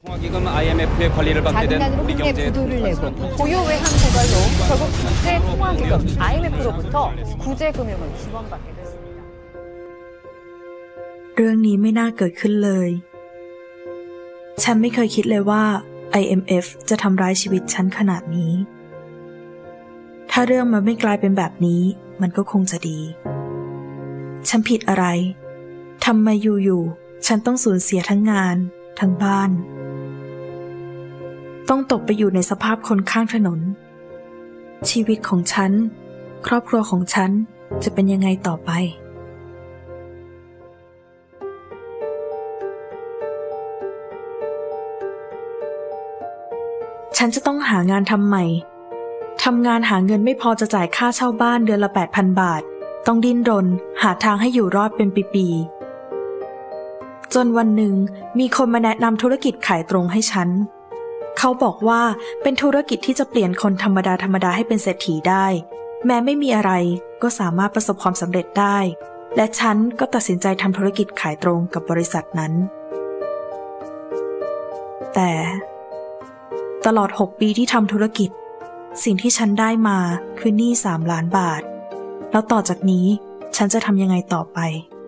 작은 단으로 국내 구두를 내고 고유 외환 고갈로 결국 국제 통화기금 IMF로부터 구제 금융을 지원받게 됐습니다. เรื่องนี้ไม่น่าเกิดขึ้นเลยฉันไม่เคยคิดเลยว่า IMF จะทำร้ายชีวิตฉันขนาดนี้ถ้าเรื่องมันไม่กลายเป็นแบบนี้มันก็คงจะดีฉันผิดอะไรทำไมอยู่ๆฉันต้องสูญเสียทั้งงานทั้งบ้านต้องตกไปอยู่ในสภาพคนข้างถนนชีวิตของฉันครอบครัวของฉันจะเป็นยังไงต่อไปฉันจะต้องหางานทำใหม่ทำงานหาเงินไม่พอจะจ่ายค่าเช่าบ้านเดือนละ 8,000 บาทต้องดิ้นรนหาทางให้อยู่รอดเป็นปีๆจนวันหนึ่งมีคนมาแนะนำธุรกิจขายตรงให้ฉันเขาบอกว่าเป็นธุรกิจที่จะเปลี่ยนคนธรรมดาให้เป็นเศรษฐีได้แม้ไม่มีอะไรก็สามารถประสบความสำเร็จได้และฉันก็ตัดสินใจทำธุรกิจขายตรงกับบริษัทนั้นแต่ตลอด6 ปีที่ทำธุรกิจสิ่งที่ฉันได้มาคือหนี้3 ล้านบาทแล้วต่อจากนี้ฉันจะทำยังไงต่อไป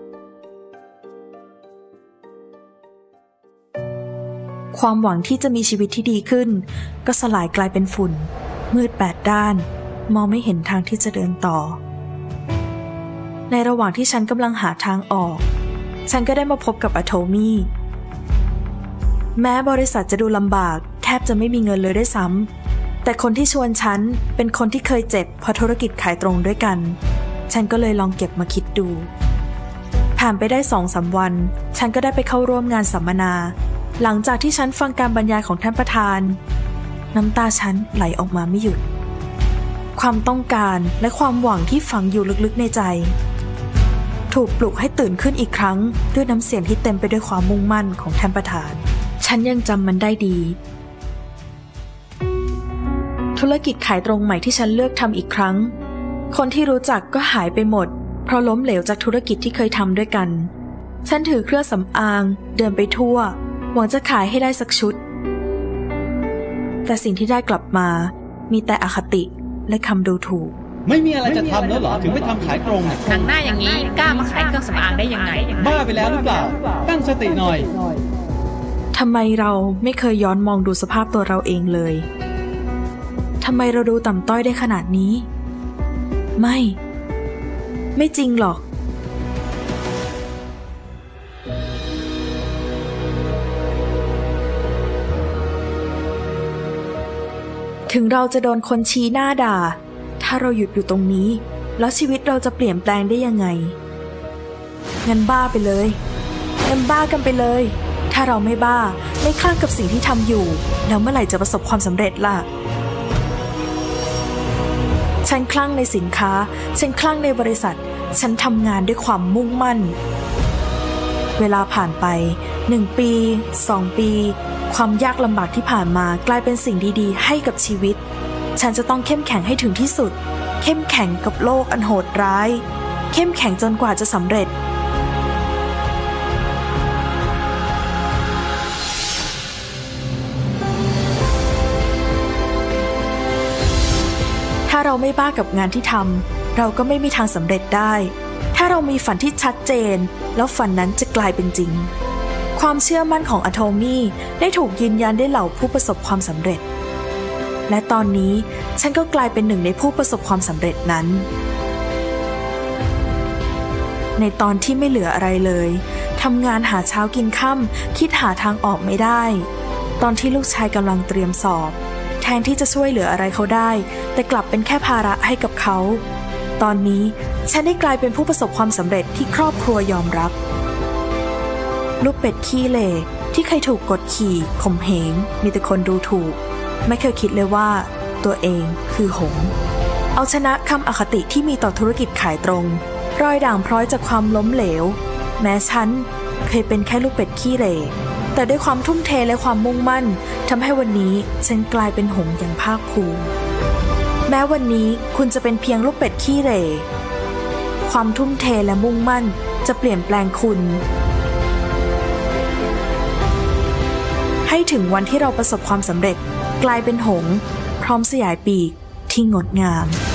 ความหวังที่จะมีชีวิตที่ดีขึ้นก็สลายกลายเป็นฝุ่นมืด8 ด้านมองไม่เห็นทางที่จะเดินต่อในระหว่างที่ฉันกำลังหาทางออกฉันก็ได้มาพบกับอะโทมี่แม้บริษัทจะดูลำบากแทบจะไม่มีเงินเลยด้วยซ้ำแต่คนที่ชวนฉันเป็นคนที่เคยเจ็บเพราะธุรกิจขายตรงด้วยกันฉันก็เลยลองเก็บมาคิดดูผ่านไปได้ 2-3 วันฉันก็ได้ไปเข้าร่วมงานสัมมนาหลังจากที่ฉันฟังการบรรยายของท่านประธานน้ำตาฉันไหลออกมาไม่หยุดความต้องการและความหวังที่ฝังอยู่ลึกๆในใจถูกปลุกให้ตื่นขึ้นอีกครั้งด้วยน้ำเสียงที่เต็มไปด้วยความมุ่งมั่นของท่านประธานฉันยังจำมันได้ดีธุรกิจขายตรงใหม่ที่ฉันเลือกทำอีกครั้งคนที่รู้จักก็หายไปหมดเพราะล้มเหลวจากธุรกิจที่เคยทำด้วยกันฉันถือเครื่องสำอางเดินไปทั่วหวังจะขายให้ได้สักชุดแต่สิ่งที่ได้กลับมามีแต่อคติและคำดูถูกไม่มีอะไรจะทำแล้วเหรอถึงไปทำขายตรงเนี่ยหนังหน้าอย่างนี้กล้ามาขายเครื่องสำอางได้ยังไงบ้าไปแล้วหรือเปล่าตั้งสติหน่อยทำไมเราไม่เคยย้อนมองดูสภาพตัวเราเองเลยทำไมเราดูต่ำต้อยได้ขนาดนี้ไม่จริงหรอกถึงเราจะโดนคนชี้หน้าด่าถ้าเราหยุดอยู่ตรงนี้แล้วชีวิตเราจะเปลี่ยนแปลงได้ยังไงงั้นบ้าไปเลยงั้นบ้ากันไปเลยถ้าเราไม่บ้าไม่คลั่งกับสิ่งที่ทำอยู่แล้วเมื่อไหร่จะประสบความสำเร็จล่ะฉันคลั่งในสินค้าฉันคลั่งในบริษัทฉันทำงานด้วยความมุ่งมั่นเวลาผ่านไป1 ปี2 ปีความยากลำบากที่ผ่านมากลายเป็นสิ่งดีๆให้กับชีวิตฉันจะต้องเข้มแข็งให้ถึงที่สุดเข้มแข็งกับโลกอันโหดร้ายเข้มแข็งจนกว่าจะสำเร็จถ้าเราไม่บ้ากับงานที่ทำเราก็ไม่มีทางสำเร็จได้ถ้าเรามีฝันที่ชัดเจนแล้วฝันนั้นจะกลายเป็นจริงความเชื่อมั่นของอะโทมี่ได้ถูกยืนยันด้วยเหล่าผู้ประสบความสำเร็จและตอนนี้ฉันก็กลายเป็นหนึ่งในผู้ประสบความสำเร็จนั้นในตอนที่ไม่เหลืออะไรเลยทำงานหาเช้ากินค่ำคิดหาทางออกไม่ได้ตอนที่ลูกชายกำลังเตรียมสอบแทนที่จะช่วยเหลืออะไรเขาได้แต่กลับเป็นแค่ภาระให้กับเขาตอนนี้ฉันได้กลายเป็นผู้ประสบความสำเร็จที่ครอบครัวยอมรับลูกเป็ดขี้เหร่ที่เคยถูกกดขี่ข่มเหงมีแต่คนดูถูกไม่เคยคิดเลยว่าตัวเองคือหงส์เอาชนะคำอคติที่มีต่อธุรกิจขายตรงรอยด่างพร้อยจากความล้มเหลวแม้ฉันเคยเป็นแค่ลูกเป็ดขี้เหร่แต่ด้วยความทุ่มเทและความมุ่งมั่นทำให้วันนี้ฉันกลายเป็นหงส์อย่างภาคภูมิแม้วันนี้คุณจะเป็นเพียงลูกเป็ดขี้เหร่ความทุ่มเทและมุ่งมั่นจะเปลี่ยนแปลงคุณให้ถึงวันที่เราประสบความสำเร็จกลายเป็นหงส์พร้อมสยายปีกที่งดงาม